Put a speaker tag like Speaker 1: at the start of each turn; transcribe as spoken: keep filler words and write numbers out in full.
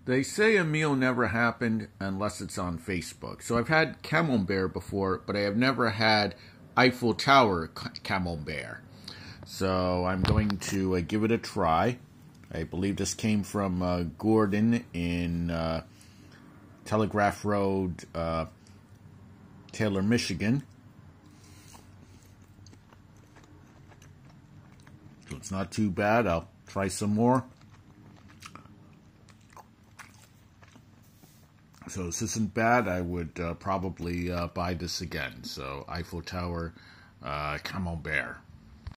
Speaker 1: They say a meal never happened unless it's on Facebook. So I've had Camembert before, but I have never had Eiffel Tower Camembert. So I'm going to uh, give it a try. I believe this came from uh, Gordon in uh, Telegraph Road, uh, Taylor, Michigan. So it's not too bad. I'll try some more. So this isn't bad. I would uh, probably uh, buy this again. So Eiffel Tower uh, Camembert.